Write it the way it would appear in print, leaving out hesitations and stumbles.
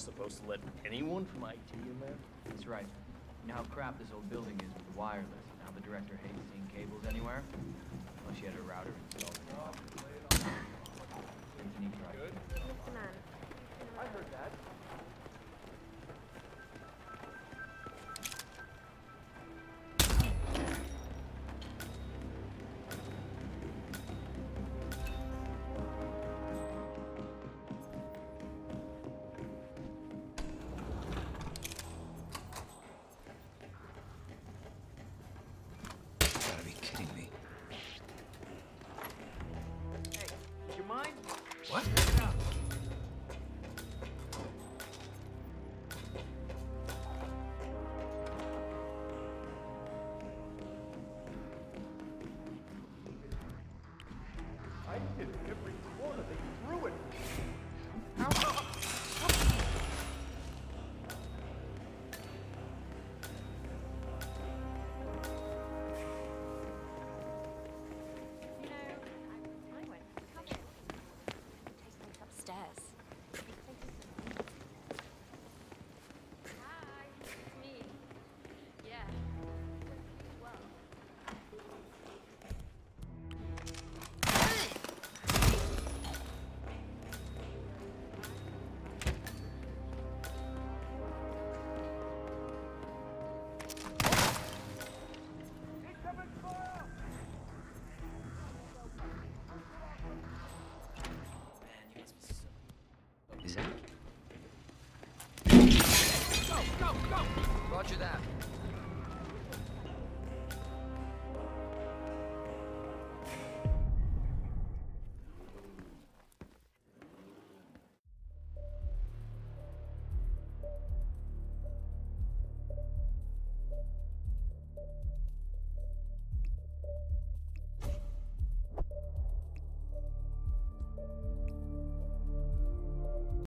just supposed to let anyone from IT in there? That's right. You know how crap this old building is with the wireless. Now the director hates seeing cables anywhere. Well, she had a router installed. Here's a neat try. Mr. Man. I heard that. Gotta be kidding me. Hey, do you mind? What? Check it out. I hit every corner. They threw it. You know, I went for the couple. Take things upstairs. Hi, it's me. Yeah. Well. Is that? Go, go, go! Roger that.